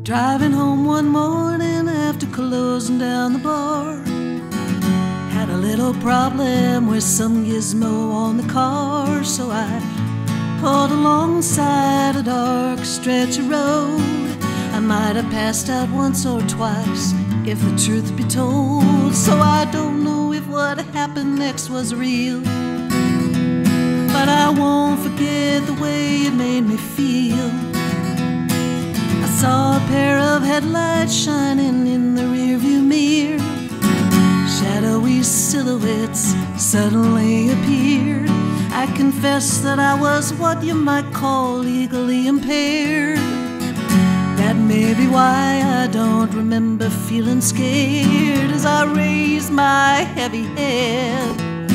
Driving home one morning after closing down the bar, had a little problem with some gizmo on the car, so I pulled alongside a dark stretch of road. I might have passed out once or twice, if the truth be told, so I don't know if what happened next was real, but I won't forget the way it made me feel. I saw a pair of headlights shining in the rearview mirror. Shadowy silhouettes suddenly appeared. I confess that I was what you might call legally impaired. That may be why I don't remember feeling scared as I raised my heavy head.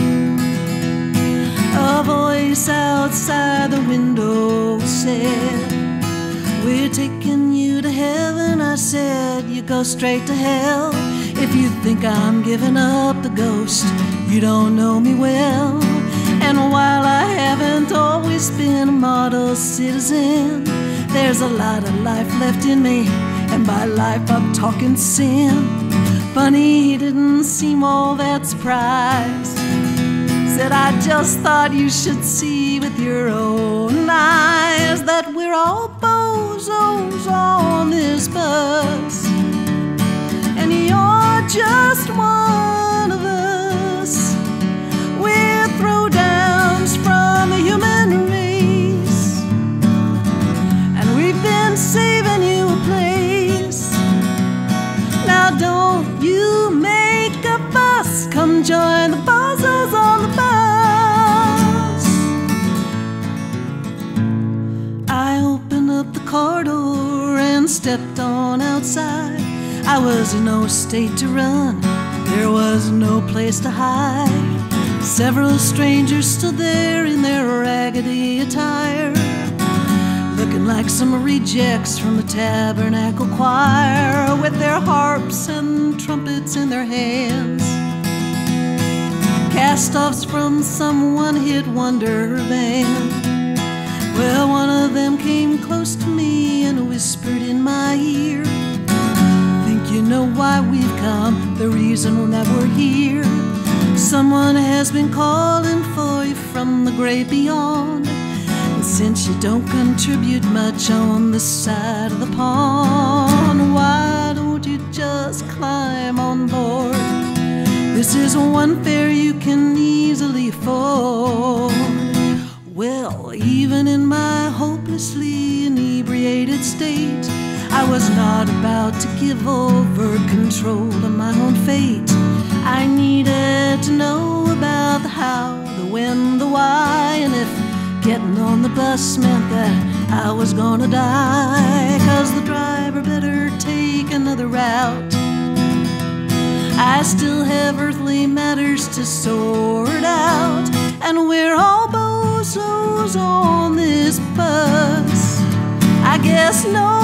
A voice outside the window said, "We're taking you to heaven." I said, "You go straight to hell. If you think I'm giving up the ghost, you don't know me well." And while I haven't always been a model citizen, there's a lot of life left in me, and by life I'm talking sin. Funny, he didn't seem all that surprised. Said, "I just thought you should see with your own eyes that we're all bozos on this bus, and you're just one of us. We're throwdowns from the human race, and we've been saving you a place. Now don't you make a fuss, come join the Bozos on the bus." I opened up the car door and stepped on outside. I was in no state to run, there was no place to hide. Several strangers stood there in their raggedy attire, looking like some rejects from the tabernacle choir, with their harps and trumpets in their hands, cast-offs from some one-hit wonder band. Well, one of them came close to me and whispered in my ear, "Think you know why we've come, the reason that we're here? Someone has been calling for you from the great beyond, and since you don't contribute much on this side of the pond, why don't you just climb on board? This is one fare you can easily afford." Well, even in my hopelessly inebriated state, I was not about to give over control of my own fate. I needed to know about the how, the when, the why, and if getting on the bus meant that I was gonna die, 'cause the driver better take another route. I still have earthly matters to sort out, and we're all bozos on this bus. I guess no